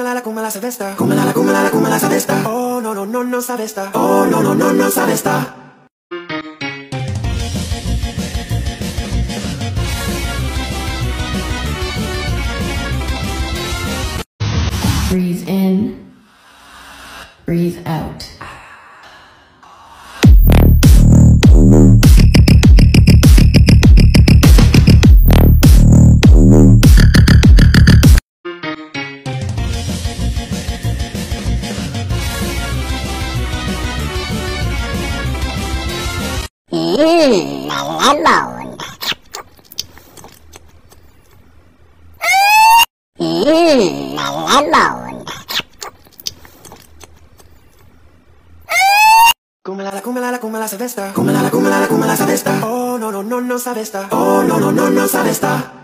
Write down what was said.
come la sabe sta. Come la sabe sta. Oh no no no no sabe sta. Oh no no no no sabe sta. Breathe in, breathe out. Lemon. Lemon. Come la sabe sta. Come la sabe sta. Oh no no no no sabe sta. Oh no no no no sabe sta.